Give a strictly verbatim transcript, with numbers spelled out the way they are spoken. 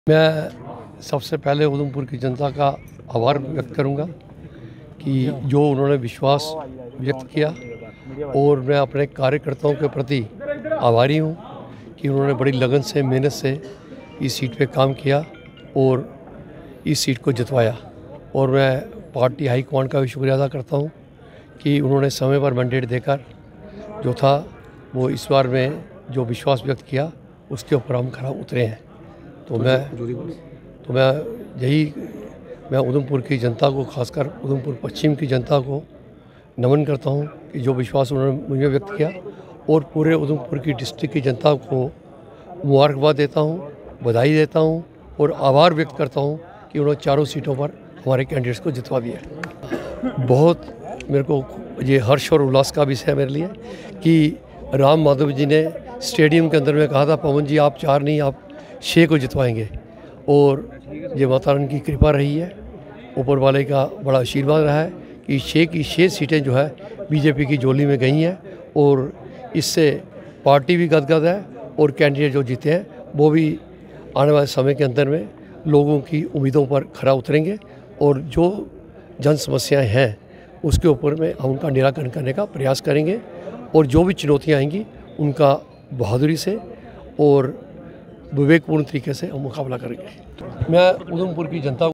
मैं सबसे पहले उधमपुर की जनता का आभार व्यक्त करूंगा कि जो उन्होंने विश्वास व्यक्त किया, और मैं अपने कार्यकर्ताओं के प्रति आभारी हूं कि उन्होंने बड़ी लगन से, मेहनत से इस सीट पे काम किया और इस सीट को जितवाया। और मैं पार्टी हाईकमांड का भी शुक्रिया अदा करता हूं कि उन्होंने समय पर मैंडेट देकर जो था वो इस बार में जो विश्वास व्यक्त किया उसके ऊपर हम खरा उतरे हैं। तो मैं तो मैं यही मैं उधमपुर की जनता को, खासकर उधमपुर पश्चिम की जनता को नमन करता हूं कि जो विश्वास उन्होंने मुझे व्यक्त किया, और पूरे उधमपुर की डिस्ट्रिक्ट की जनता को मुबारकबाद देता हूं, बधाई देता हूं और आभार व्यक्त करता हूं कि उन्होंने चारों सीटों पर हमारे कैंडिडेट्स को जितवा दिया। बहुत मेरे को ये हर्ष और उल्लास का विषय है मेरे लिए कि राम माधव जी ने स्टेडियम के अंदर में कहा था, पवन जी आप चार नहीं आप छः को जितवाएंगे, और ये माता रानी की कृपा रही है, ऊपर वाले का बड़ा आशीर्वाद रहा है कि छः की छः सीटें जो है बीजेपी की झोली में गई हैं, और इससे पार्टी भी गदगद है और कैंडिडेट जो जीते हैं वो भी आने वाले समय के अंदर में लोगों की उम्मीदों पर खरा उतरेंगे, और जो जन समस्याएं हैं उसके ऊपर में हम उनका निराकरण करने का प्रयास करेंगे, और जो भी चुनौतियां आएंगी उनका बहादुरी से और विवेकपूर्ण तरीके से हम मुकाबला करेंगे। मैं उधमपुर की जनता